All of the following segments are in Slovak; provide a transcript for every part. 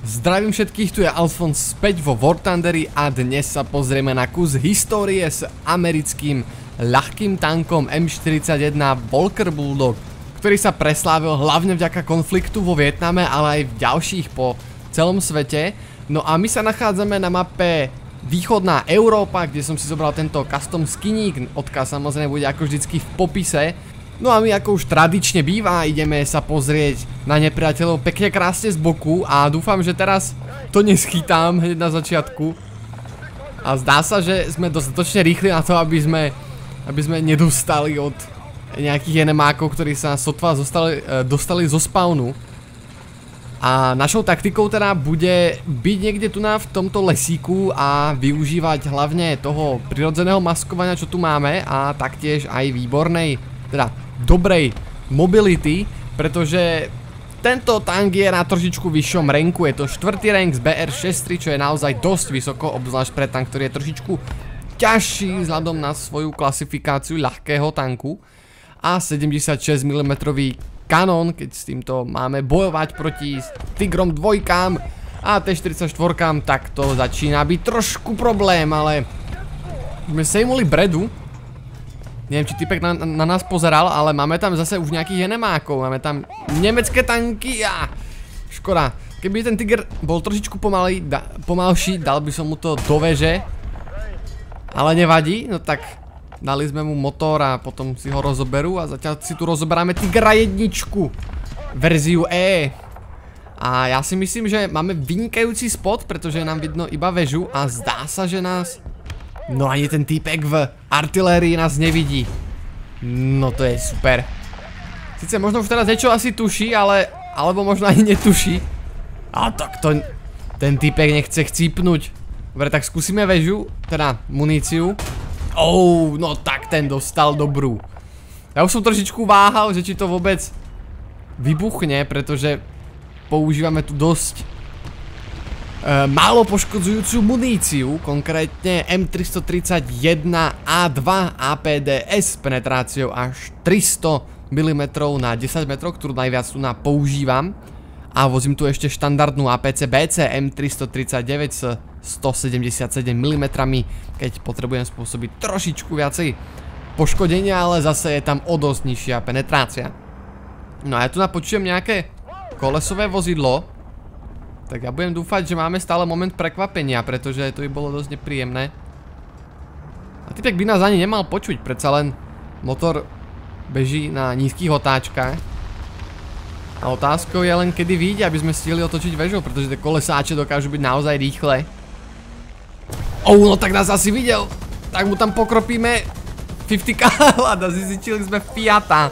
Zdravím všetkých, tu je Alfons späť vo War Thunderi a dnes sa pozrieme na kus histórie s americkým ľahkým tankom M41 Walker Bulldog, ktorý sa preslávil hlavne vďaka konfliktu vo Vietname, ale aj v ďalších po celom svete. No a my sa nachádzame na mape Východná Európa, kde som si zobral tento custom skiník, odkaz samozrejme bude ako vždycky v popise. No a my ako už tradične býva, ideme sa pozrieť na nepriateľov pekne krásne z boku a dúfam, že teraz to neschytám hneď na začiatku. A zdá sa, že sme dostatočne rýchli na to, aby sme nedostali od nejakých enemákov, ktorí sa sotva dostali zo spawnu. A našou taktikou teda bude byť niekde tu v tomto lesíku a využívať hlavne toho prirodzeného maskovania, čo tu máme, a taktiež aj výbornej, teda dobrej mobility, pretože tento tank je na trošičku vyššom ranku, je to 4. rank z BR-63, čo je naozaj dosť vysoko, obzvlášť pre tank, ktorý je trošičku ťažší vzhľadom na svoju klasifikáciu ľahkého tanku, a 76 mm kanón, keď s týmto máme bojovať proti Tigrom 2 a T-44, tak to začína byť trošku problém, ale sme sejmuli bredu. Neviem, či typek na nás pozeral, ale máme tam zase už nejakých enemákov. Máme tam nemecké tanky a škoda. Keby ten Tiger bol trošičku pomalší, dal by som mu to do veže. Ale nevadí, no tak dali sme mu motor a potom si ho rozoberú a zatiaľ si tu rozoberáme Tigra 1, verziu E. A ja si myslím, že máme vynikajúci spot, pretože nám vidno iba vežu a zdá sa, že nás... No ani ten týpek v artilérii nás nevidí. No to je super. Sice možno už teraz niečo asi tuší, alebo možno ani netuší. A tak to... Ten týpek nechce chcípnuť. Dobre, tak skúsime vežu, teda muníciu. No tak ten dostal dobrú. Ja už som trošičku váhal, že či to vôbec vybuchne, pretože používame tu dosť málo poškodzujúcu muníciu, konkrétne M331A2 APDS s penetráciou až 300 mm na 10 metrov, ktorú najviac tu používam. A vozím tu ešte štandardnú APC-BC M339 s 177 mm, keď potrebujem spôsobiť trošičku viacej poškodenia, ale zase je tam o dosť nižšia penetrácia. No a ja tu počujem nejaké kolesové vozidlo. Tak ja budem dúfať, že máme stále moment prekvapenia, pretože to by bolo dosť nepríjemné. A typek by nás ani nemal počuť, predsa len motor beží na nízkych otáčkach. A otázkou je len, kedy vyjde, aby sme stihli otočiť väžou, pretože tie kolesáče dokážu byť naozaj rýchle. No tak nás asi videl. Tak mu tam pokropíme 50 kalát a zističili sme Fiata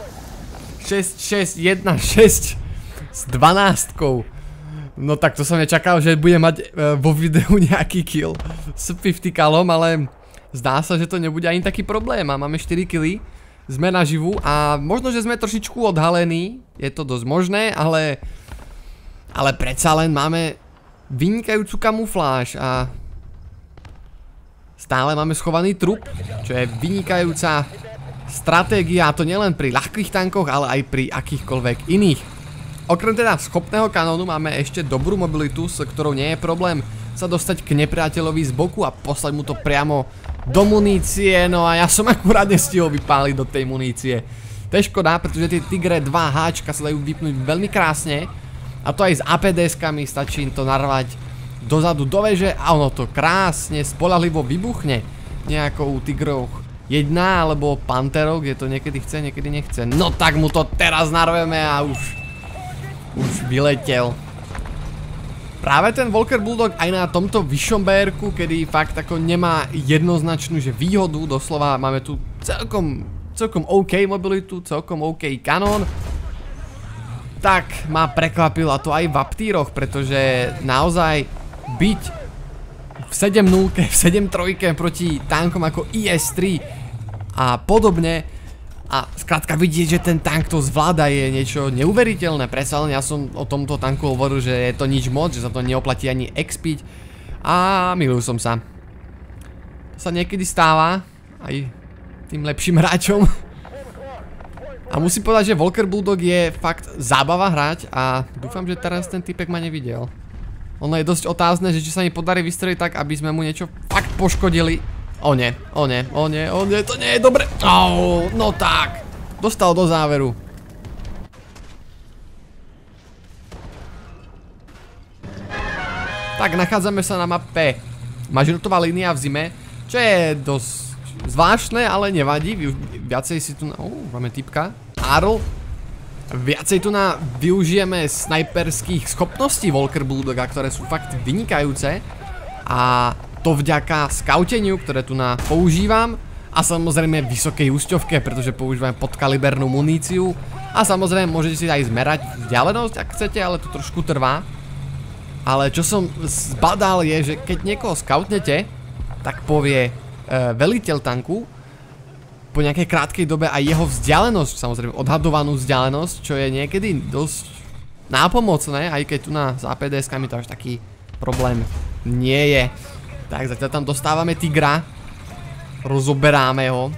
6616 s 12-kou. No tak to som nečakal, že bude mať vo videu nejaký kill s 50 kalom, ale zdá sa, že to nebude ani taký problém. A máme 4 killy, sme naživu a možno, že sme trošičku odhalení, je to dosť možné, ale predsa len máme vynikajúcu kamufláž a stále máme schovaný trup, čo je vynikajúca stratégia, a to nielen pri ľahkých tankoch, ale aj pri akýchkoľvek iných. Okrem teda schopného kanónu máme ešte dobrú mobilitu, s ktorou nie je problém sa dostať k nepriateľovi z boku a poslať mu to priamo do munície. No a ja som akurát nestihol vypáliť do tej munície. To je škoda, pretože tie Tigre 2H sa dajú vypnúť veľmi krásne, a to aj s APDS-kami, stačí to narvať dozadu do veže a ono to krásne, spoľahlivo vybuchne. Nejako u Tigrov 1 alebo Pantherov, kde to niekedy chce, niekedy nechce. No tak mu to teraz narveme a už vyletel. Práve ten Walker Bulldog aj na tomto vyššom BR-ku, kedy fakt ako nemá jednoznačnú výhodu, doslova máme tu celkom OK mobilitu, celkom OK kanón, tak ma prekvapilo, a to aj v aptíroch, pretože naozaj byť v 7.0, v 7.3 proti tankom ako IS-3 a podobne, a skrátka vidieť, že ten tank to zvláda, je niečo neuveriteľné. Predsa len ja som o tomto tanku hovoril, že je to nič moc, že sa to neoplatí ani expiť, a milil som sa. To sa niekedy stáva aj tým lepším hráčom. A musím povedať, že Walker Bulldog je fakt zábava hrať a dúfam, že teraz ten typek ma nevidel. Ono je dosť otázne, že či sa mi podarí vystreliť tak, aby sme mu niečo fakt poškodili. O nie, to nie je dobre. No tak, dostal do záveru. Tak, nachádzame sa na mape Mažurtová línia v zime, čo je dosť zvláštne, ale nevadí. Viacej si tu máme typka. Arl. Viacej tu využijeme snajperských schopností Walker Bulldoga, ktoré sú fakt vynikajúce. A to vďaka skauteniu, ktoré tu používam. A samozrejme vysokej úsťovke, pretože používam podkalibernú muníciu. A samozrejme môžete si aj zmerať vzdialenosť, ak chcete, ale to trošku trvá. Ale čo som zbadal je, že keď niekoho skautnete, tak povie veliteľ tanku po nejakej krátkej dobe aj jeho vzdialenosť, samozrejme odhadovanú vzdialenosť, čo je niekedy dosť nápomocné, aj keď tu s APDS-kami to až taký problém nie je. Tak zatiaľ tam dostávame tigra, rozoberáme ho.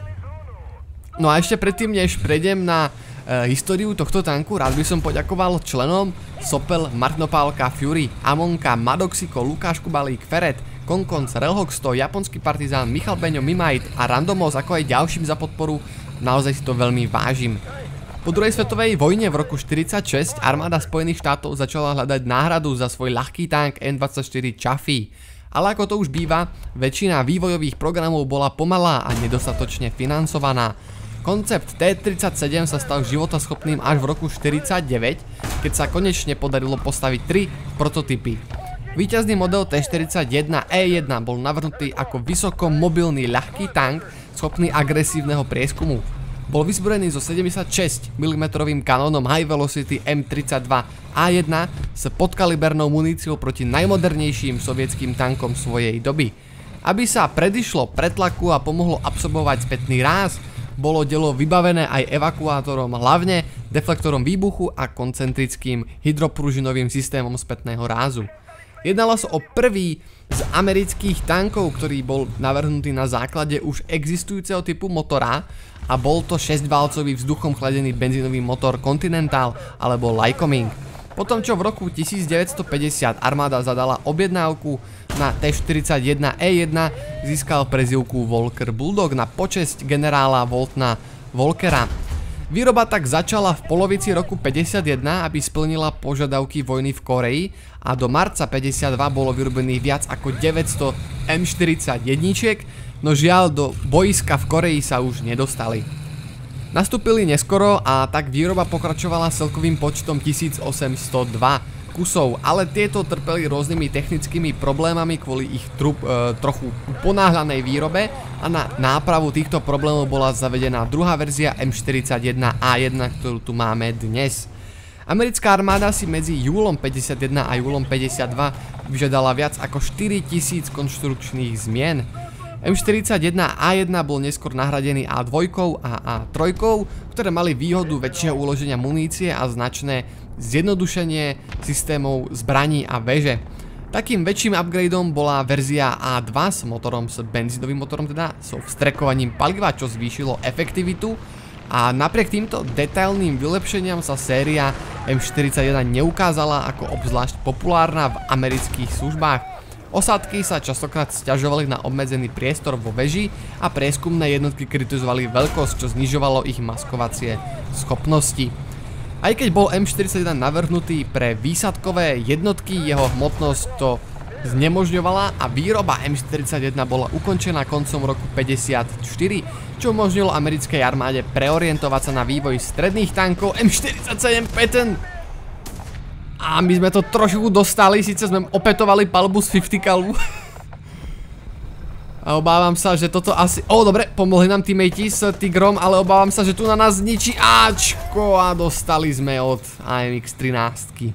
No a ešte predtým, než prejdem na históriu tohto tanku, rád by som poďakoval členom Sopel, Martinopálka, Fury, Amonka, Madoxiko, Lukáš Kubalík, Feret, Konkonc, Relhoxto, Japonský partizán, Michal Beňo, Mimajt a Randomos, ako aj ďalším za podporu, naozaj si to veľmi vážim. Po druhej svetovej vojne v roku 1946 armáda Spojených štátov začala hľadať náhradu za svoj ľahký tank N-24 Chaffee. Ale ako to už býva, väčšina vývojových programov bola pomalá a nedostatočne financovaná. Koncept T-37 sa stal životaschopným až v roku 1949, keď sa konečne podarilo postaviť 3 prototypy. Víťazný model T-41E1 bol navrhnutý ako vysokomobilný ľahký tank, schopný agresívneho prieskumu. Bol vyzbrojený so 76 mm kanónom High Velocity M32A1 s podkalibernou muníciou proti najmodernejším sovietským tankom svojej doby. Aby sa predišlo pretlaku a pomohlo absorbovať spätný ráz, bolo dielo vybavené aj evakuátorom, hlavne deflektorom výbuchu a koncentrickým hydropružinovým systémom spätného rázu. Jednalo sa o prvý z amerických tankov, ktorý bol navrhnutý na základe už existujúceho typu motora a bol to 6-válcový vzduchom chladený benzínový motor Continental alebo Lycoming. Potom čo v roku 1950 armáda zadala objednávku na T-41E1, získal prezývku Walker Bulldog na počesť generála Waltona Walkera. Výroba tak začala v polovici roku 51, aby splnila požiadavky vojny v Koreji a do marca 52 bolo vyrobených viac ako 900 M41, no žiaľ do boiska v Koreji sa už nedostali. Nastúpili neskoro a tak výroba pokračovala celkovým počtom 1802 kusov, ale tieto trpeli rôznymi technickými problémami kvôli ich trochu ponáhľanej výrobe a na nápravu týchto problémov bola zavedená druhá verzia M41A1, ktorú tu máme dnes. Americká armáda si medzi júlom 51 a júlom 52 vyžiadala viac ako 4000 konštrukčných zmien. M41A1 bol neskôr nahradený A2 a A3, ktoré mali výhodu väčšieho uloženia munície a značné zjednodušenie systémov zbraní a veže. Takým väčším upgradeom bola verzia A2 s motorom, s benzínovým motorom teda, so vstrekovaním paliva, čo zvýšilo efektivitu, a napriek týmto detailným vylepšeniam sa séria M41 neukázala ako obzvlášť populárna v amerických službách. Osádky sa častokrát sťažovali na obmedzený priestor vo veži a prieskumné jednotky kritizovali veľkosť, čo znižovalo ich maskovacie schopnosti. Aj keď bol M41 navrhnutý pre výsadkové jednotky, jeho hmotnosť to znemožňovala a výroba M41 bola ukončená koncom roku 54, čo umožnilo americkej armáde preorientovať sa na vývoj stredných tankov M47 Patton. A my sme to trošku dostali, síce sme opätovali palbu z 50 kalbu. A obávam sa, že toto asi... dobre, pomohli nám teammatey s Tigrom, ale obávam sa, že tu na nás zničí Ačko a dostali sme od AMX-13.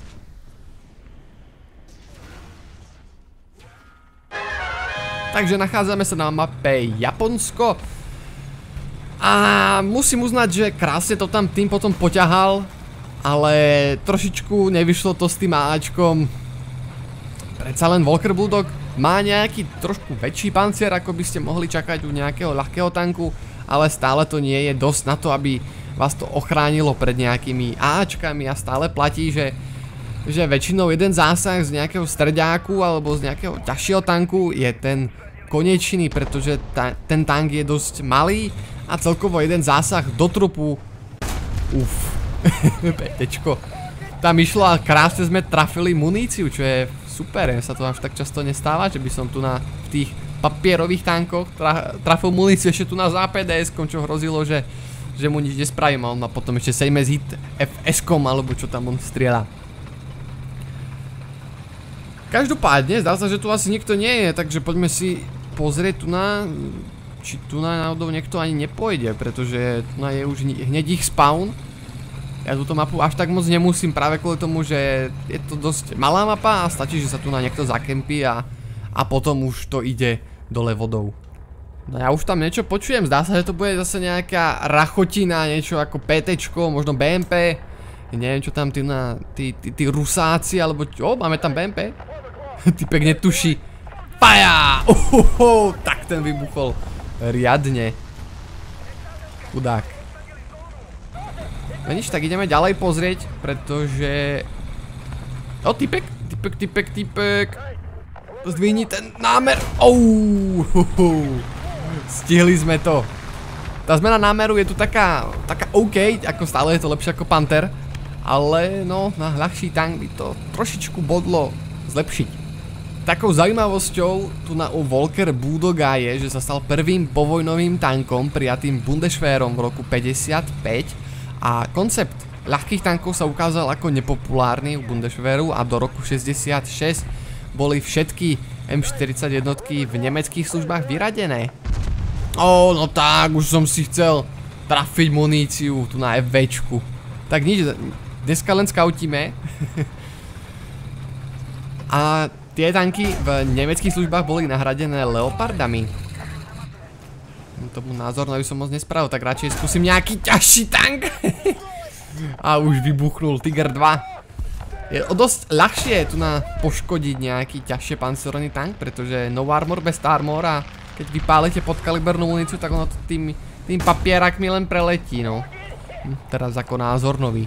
Takže nachádzame sa na mape Japonsko. A musím uznať, že krásne to tam tým potom poťahal, ale trošičku nevyšlo to s tým Ačkom. Predsa len Walker Bulldog má nejaký trošku väčší pancier, ako by ste mohli čakať u nejakého ľahkého tanku, ale stále to nie je dosť na to, aby vás to ochránilo pred nejakými Ačkami a stále platí, že že väčšinou jeden zásah z nejakého strďáku alebo z nejakého ťažšieho tanku je ten konečný, pretože ten tank je dosť malý a celkovo jeden zásah do trupu. Uf, petečko. Tam išlo a krásne sme trafili muníciu, čo je super, sa to až tak často nestáva, že by som tu v tých papierových tankoch trafil muníciu ešte tu na APDS-kom, čo hrozilo, že mu nič nespravím a on ma potom ešte sejme z hit FS-kom alebo čo tam on strieľa. Každopádne, zdá sa, že tu asi nikto nie je, takže poďme si pozrieť či tu náhodou niekto ani nepôjde, pretože tu je už hneď ich spawn. Ja túto mapu až tak moc nemusím práve kvôli tomu, že je to dosť malá mapa a stačí, že sa tu niekto zakempí a potom už to ide dole vodou. No ja už tam niečo počujem, zdá sa, že to bude zase nejaká rachotina, niečo ako PTčko, možno BMP. Neviem čo tam tí Rusáci, alebo čo, máme tam BMP? Typek netuší. Paja! Tak ten vybuchol riadne. Chudák. No nič, tak ideme ďalej pozrieť, pretože... typek. Zdvihni ten námer. Stihli sme to. Tá zmena námeru je tu taká OK, ako stále je to lepšie ako Panther. Ale no, na ľahší tank by to trošičku bodlo zlepšiť. Takou zaujímavosťou tu u Volker Bulldoga je, že sa stal prvým povojnovým tankom prijatým Bundeswehrom v roku 55 a koncept ľahkých tankov sa ukázal ako nepopulárny u Bundeswehru a do roku 66 boli všetky M41 v nemeckých službách vyradené. No tak, už som si chcel trafiť muníciu tu na FVčku. Tak nič, dneska len scoutíme. A tie tanky v nemeckých službách boli nahradené Leopardami. Tomu názorno by som moc nespravil, tak radšej skúsim nejaký ťažší tank. A už vybuchnul Tiger 2. Je dosť ľahšie tu poškodiť nejaký ťažšie pancerný tank, pretože no armor bez armor a keď vypálite podkalibernú muníciu, tak ono to tým papierakmi len preletí, no. Teraz ako názornový.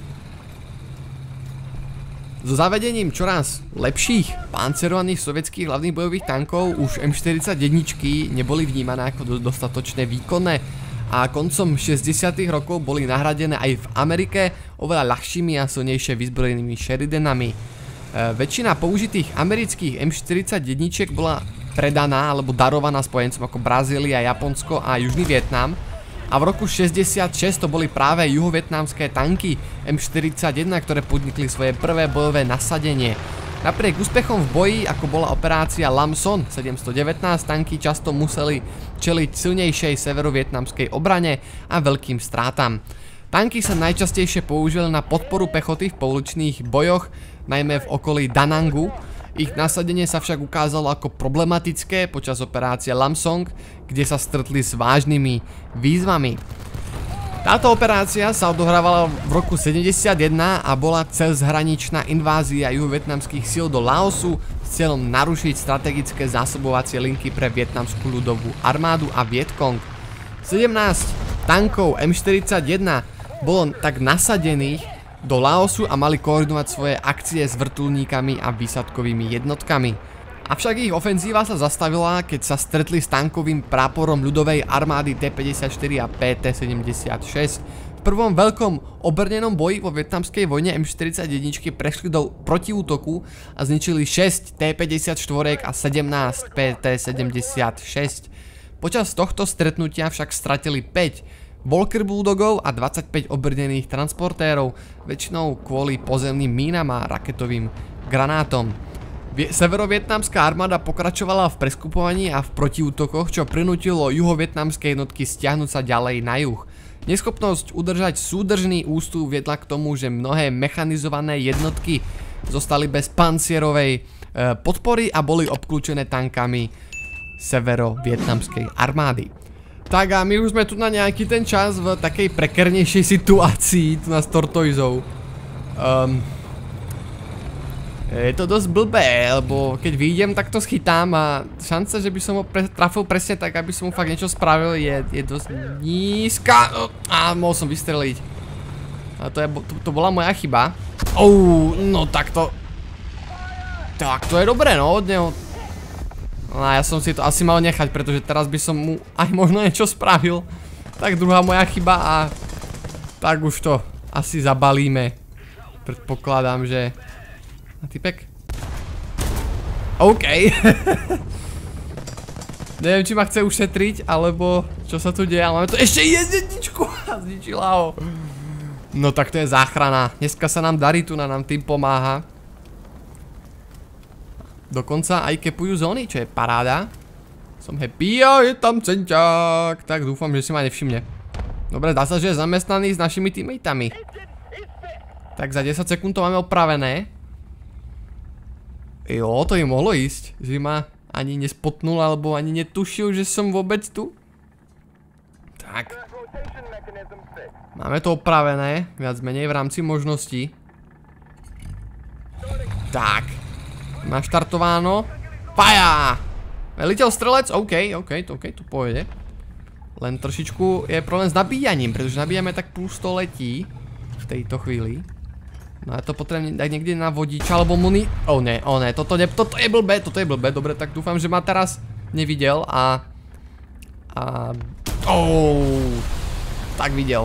So zavedením čoraz lepších pancerovaných sovietských hlavných bojových tankov už M41 neboli vnímané ako dostatočne výkonné a koncom 60. rokov boli nahradené aj v Amerike oveľa ľahšími a silnejšie vyzbrojenými Sheridanami. Väčšina použitých amerických M41 bola predaná alebo darovaná spojencom ako Brazília, Japonsko a Južný Vietnam. A v roku 66 to boli práve juhovietnamské tanky M41, ktoré podnikli svoje prvé bojové nasadenie. Napriek úspechom v boji, ako bola operácia Lamson 719, tanky často museli čeliť silnejšej severovietnamskej obrane a veľkým strátam. Tanky sa najčastejšie použili na podporu pechoty v pouličných bojoch, najmä v okolí Danangu. Ich nasadenie sa však ukázalo ako problematické počas operácie Lamsong, kde sa stretli s vážnymi výzvami. Táto operácia sa odohrávala v roku 71 a bola cezhraničná invázia juhovietnamských síl do Laosu s cieľom narušiť strategické zásobovacie linky pre vietnamskú ľudovú armádu a Vietkong. 17 tankov M41 bolo tak nasadených do Laosu a mali koordinovať svoje akcie s vrtuľníkami a výsadkovými jednotkami. Avšak ich ofenzíva sa zastavila, keď sa stretli s tankovým práporom ľudovej armády T-54 a PT-76. V prvom veľkom obrnenom boji vo vietnamskej vojne M41 prešli do protiútoku a zničili 6 T-54 a 17 PT-76. Počas tohto stretnutia však stratili 5 Volker Bulldogov a 25 obrnených transportérov, väčšinou kvôli pozemným mínam a raketovým granátom. Severovietnamská armáda pokračovala v preskupovaní a v protiútokoch, čo prinútilo juhovietnamské jednotky stiahnuť sa ďalej na juh. Neschopnosť udržať súdržný ústup viedla k tomu, že mnohé mechanizované jednotky zostali bez pancierovej podpory a boli obklúčené tankami severovietnamskej armády. Tak a my už sme tu na nejaký ten čas v takej prekernejšej situácii tu na Tortoisou. Je to dosť blbé, lebo keď vyjdem, tak to schytám a šanca, že by som ho trafil presne tak, aby som mu fakt niečo spravil, je dosť nízka. A mohol som vystreliť. A to bola moja chyba. No tak to Tak to je dobré, no, od neho. No ja som si to asi mal nechať, pretože teraz by som mu aj možno niečo spravil. Tak druhá moja chyba a tak už to asi zabalíme. Predpokladám, že... A typek? OK. Neviem, či ma chce ušetriť, alebo čo sa tu deje, ale máme tu ešte jedničku a zničila ho. No tak to je záchrana. Dneska sa nám darí, tu nám tým pomáha. Dokonca aj kepujú zóny, čo je paráda. Som happy a je tam centiák. Tak dúfam, že si ma nevšimne. Dobre, dá sa, že je zamestnaný s našimi teammateami. Tak za 10 sekúnd to máme opravené. Jo, to im mohlo ísť. Že ma ani nespotnul, alebo ani netušil, že som vôbec tu. Tak. Máme to opravené, viac menej v rámci možností. Tak. Naštartováno. Paja! Veliteľ strelec, OK, to pôjde. Len trošičku je problém s nabíjaním, pretože nabíjame tak plus 100 letí v tejto chvíli. No ja to potrebujem dať niekde na vodiča, alebo muni... Oh ne, toto je blbé, dobre, tak dúfam, že ma teraz nevidel a... Tak videl.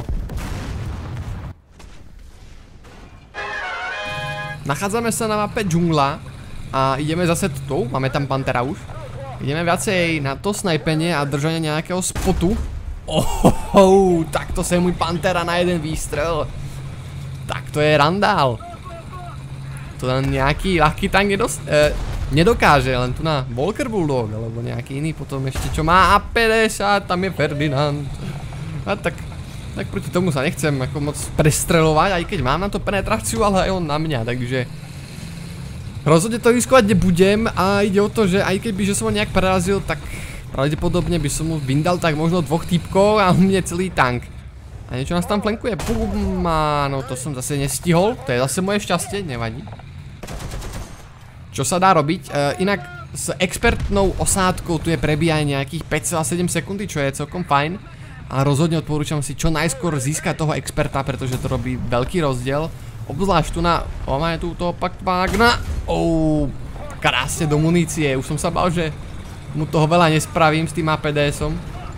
Nachádzame sa na mape džungla a ideme zase tu, máme tam pantera už. Ideme viacej na to snajpenie a držanie nejakého spotu. Tak to je môj pantera na jeden výstrel. Tak to je randál. To len nejaký ľahký tank nedokáže, len tu na Walker Bulldog, alebo nejaký iný potom ešte čo má A50, tam je Ferdinand. A tak proti tomu sa nechcem ako moc prestreľovať, aj keď mám na to penetráciu, ale aj on na mňa, takže rozhodne to riskovať nebudem a ide o to, že aj keby že som ho nejak prerazil, tak pravdepodobne by som mu vyndal tak možno 2 týpkov a mne celý tank. A niečo nás tam flankuje, bum, no to som zase nestihol, to je zase moje šťastie, nevadí. Čo sa dá robiť? Inak s expertnou osádkou tu je prebíjanie nejakých 5,7 sekundy, čo je celkom fajn. A rozhodne odporúčam si čo najskôr získať toho experta, pretože to robí veľký rozdiel. Obzvlášť tu na... máme tu toho Pact Magna. Krásne do munície. Už som sa bál, že mu toho veľa nespravím s tým APDS-om.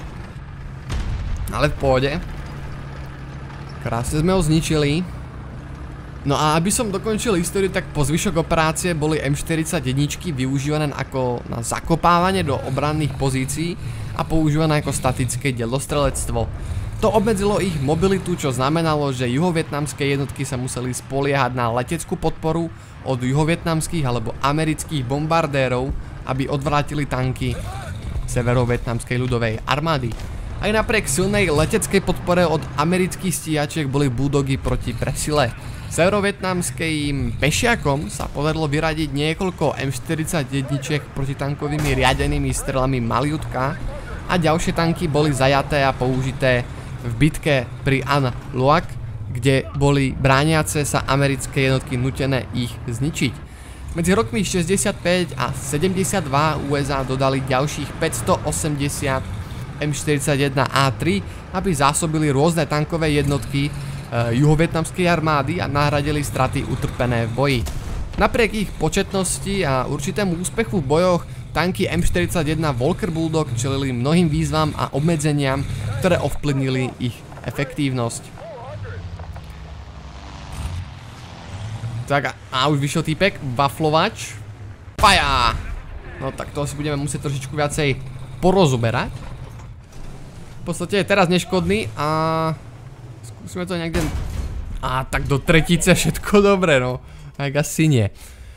Ale v pohode. Krásne sme ho zničili. No a aby som dokončil históriu, tak po zvyšok operácie boli M41 využívané ako na zakopávanie do obranných pozícií a používané ako statické delostrelectvo. To obmedzilo ich mobilitu, čo znamenalo, že juhovietnamské jednotky sa museli spoliehať na leteckú podporu od juhovietnamských alebo amerických bombardérov, aby odvrátili tanky severovietnamskej ľudovej armády. Aj napriek silnej leteckej podpore od amerických stíhačiek boli Bulldogy proti presile. Severovietnamským pešiakom sa podarilo vyradiť niekoľko M41 protitankovými riadenými strelami Maliutka a ďalšie tanky boli zajaté a použité v bitke pri An Loak, kde boli brániace sa americké jednotky nutené ich zničiť. Medzi rokmi 65 a 72 USA dodali ďalších 580 M41A3, aby zásobili rôzne tankové jednotky juhovietnamskej armády a nahradili straty utrpené v boji. Napriek ich početnosti a určitému úspechu v bojoch tanky M41 Walker Bulldog čelili mnohým výzvam a obmedzeniam, ktoré ovplyvnili ich efektívnosť. Tak a už vyšiel týpek, waflovač. Paja! No tak to si budeme musieť trošičku viacej porozoberať. V podstate je teraz neškodný a skúsime to niekde... tak do tretice všetko dobre, no. Tak asi nie.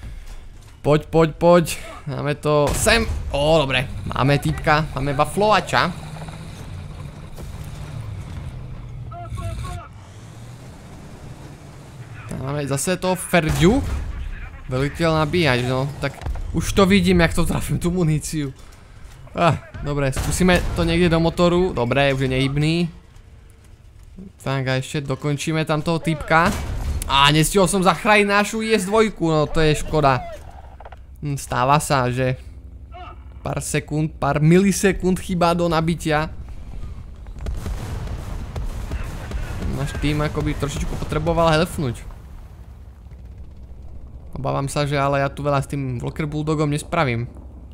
Poď. Máme to sem. Dobre. Máme týpka, máme waflovača. Máme zase toho Ferdiu. Veliteľ nabíjať, no. Tak už to vidím, jak to trafím, tú muníciu. Dobre, skúsime to niekde do motoru. Dobre, už je nehybný. Tak a ešte dokončíme tam toho týpka. Nestihol som zachrániť našu IS-2, no to je škoda. Stáva sa, že pár sekúnd, pár milisekúnd chýba do nabitia. Náš tým akoby trošičku potreboval helfnúť. Obávam sa, že ale ja tu veľa s tým Walker Bulldogom nespravím.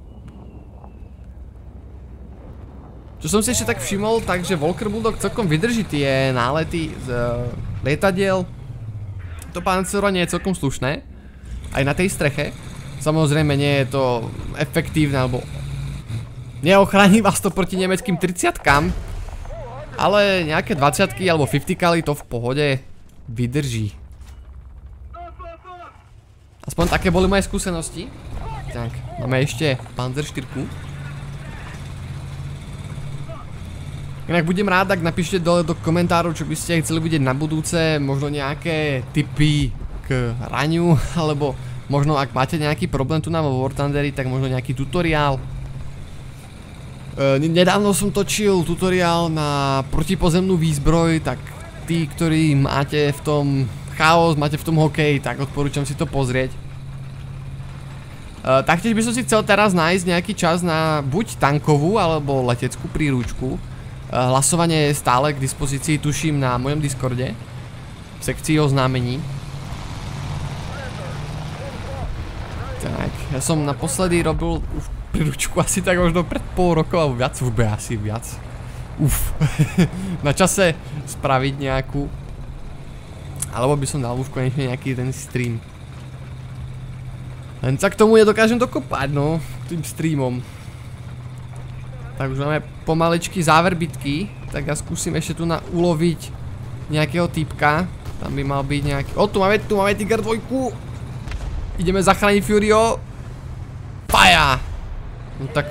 Čo som si ešte tak všimol, takže Walker Bulldog celkom vydrží tie nálety z lietadiel. To pancerovanie je celkom slušné. Aj na tej streche. Samozrejme nie je to efektívne, alebo neochráni vás to proti nemeckým 30-kám. Ale nejaké 20-ky alebo 50-kali to v pohode vydrží. Aspoň také boli moje skúsenosti. Tak, máme ešte Panzer 4. Inak budem rád, ak napíšte dole do komentárov, čo by ste chceli vidieť na budúce, možno nejaké tipy k hraniu, alebo možno ak máte nejaký problém tu na War Thunderi, tak možno nejaký tutoriál. Nedávno som točil tutoriál na protipozemnú výzbroj, tak tí, ktorí máte v tom chaos, máte v tom hokej, tak odporúčam si to pozrieť. Taktiež by som si chcel teraz nájsť nejaký čas na buď tankovú, alebo leteckú príručku. Hlasovanie je stále k dispozícii, tuším, na mojom Discorde v sekcii oznámení. Tak, ja som naposledy robil príručku asi tak možno pred pol rokov, alebo viac, asi viac. Na čase spraviť nejakú. Alebo by som dal už konečne nejaký ten stream. Len sa k tomu nedokážem dokopať, no, tým streamom. Tak už máme pomaličky záver bitky, tak ja skúsim ešte tu uloviť nejakého typka. Tam by mal byť nejaký... O, tu máme Tiger 2. Ideme zachrániť Furio. Paja! No tak...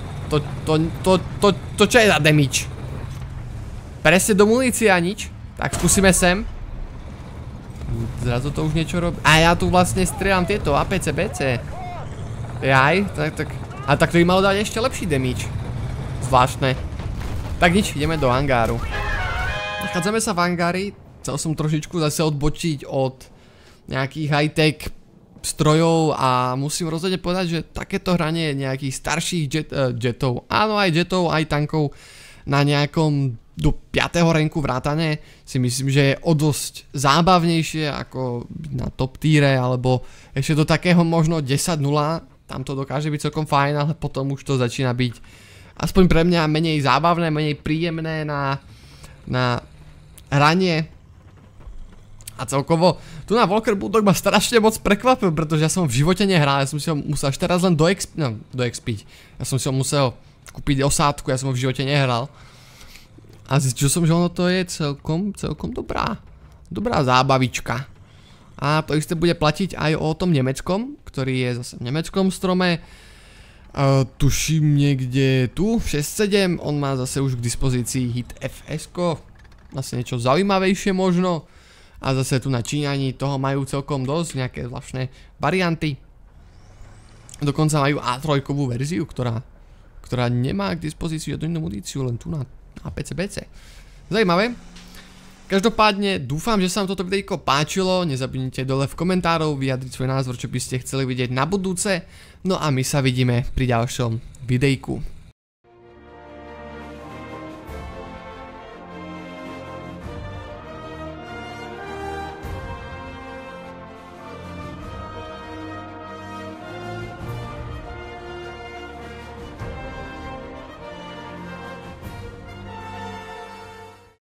To čo je za damage? Presne do munície a nič. Tak skúsime sem. Zrazu to už niečo robí. A ja tu vlastne strieľam tieto APC-BC. Jaj, tak... A tak to by malo dať ešte lepší damage. Zvláštne. Tak nič, ideme do hangáru. Nachádzame sa v hangári. Chcel som trošičku zase odbočiť od nejakých high-tech strojov a musím rozhodne povedať, že takéto hranie nejakých starších jetov, áno aj jetov, aj tankov na nejakom do 5. ranku vrátane si myslím, že je o dosť zábavnejšie ako na top tiere alebo ešte do takého možno 10-0. Tam to dokáže byť celkom fajn, ale potom už to začína byť aspoň pre mňa menej zábavné, menej príjemné na hranie. A celkovo, tu na Walker Bulldog ma strašne moc prekvapil, pretože ja som v živote nehral, ja som si ho musel až teraz len doexpiť. Ja som si ho musel kúpiť osádku, ja som ho v živote nehral. A zistil som, že ono to je celkom dobrá zábavička. A to isté bude platiť aj o tom nemeckom, ktorý je zase v nemeckom strome. Tuším niekde tu, 6-7, on má zase už k dispozícii hit FS-ko, asi niečo zaujímavejšie možno. A zase tu na Číňani toho majú celkom dosť, nejaké zvláštne varianty. Dokonca majú A3-kovú verziu, ktorá nemá k dispozícii jednu muníciu, len tu na APC-BC. Zajímavé. Každopádne dúfam, že sa vám toto videjko páčilo, nezabudnite dole v komentároch vyjadriť svoj názor, čo by ste chceli vidieť na budúce. No a my sa vidíme pri ďalšom videjku.